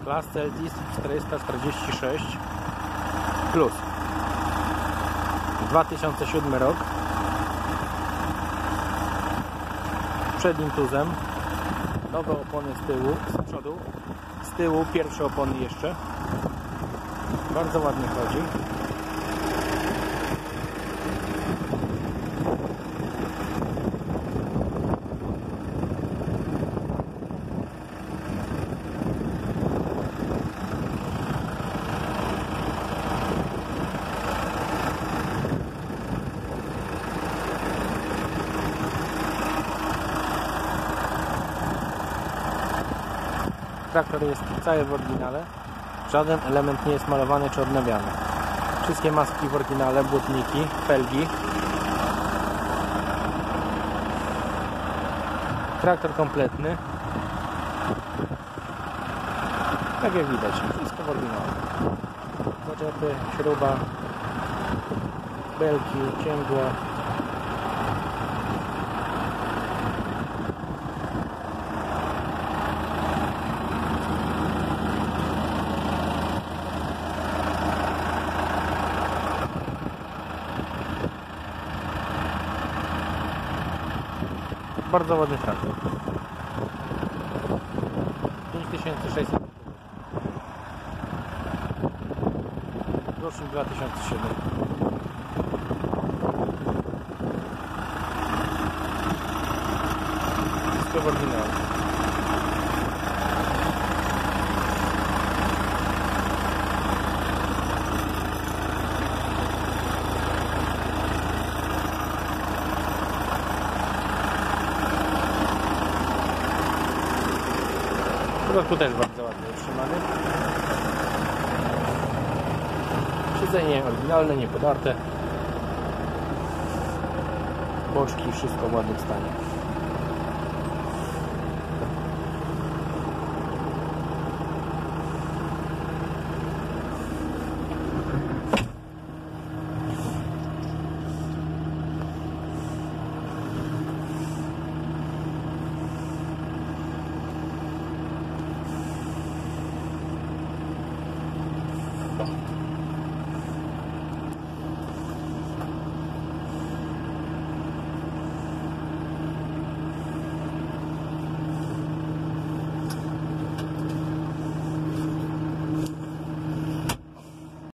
Class LT 446 plus 2007 rok, przednim tuzem, nowe opony z tyłu, z przodu, z tyłu pierwsze opony jeszcze, bardzo ładnie chodzi. Traktor jest cały w oryginale, żaden element nie jest malowany czy odnawiany. Wszystkie maski w oryginale, błotniki, felgi. Traktor kompletny. Tak jak widać, wszystko w oryginale. Zaczepy, śruba, belki, cięgła. Bardzo ładny traktor. 5600. Rocznik 2007. Wszystko w oryginale. Tu też bardzo ładnie utrzymany. Siedzenie oryginalne, niepodarte. Boczki, wszystko w ładnym stanie.